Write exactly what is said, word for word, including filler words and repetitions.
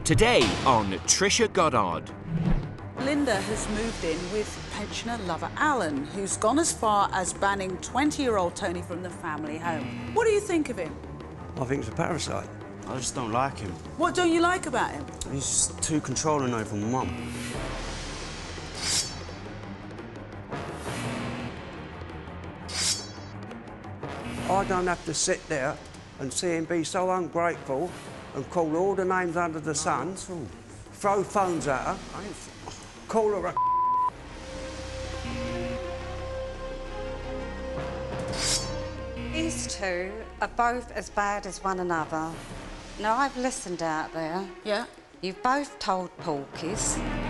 Today on Trisha Goddard. Linda has moved in with pensioner lover Alan, who's gone as far as banning twenty-year-old Tony from the family home. What do you think of him? I think it's a parasite. I just don't like him. What don't you like about him? He's just too controlling over my mum. I don't have to sit there and see him be so ungrateful and call all the names under the sun, throw phones at her, call her a These two are both as bad as one another. Now, I've listened out there. Yeah? You've both told porkies.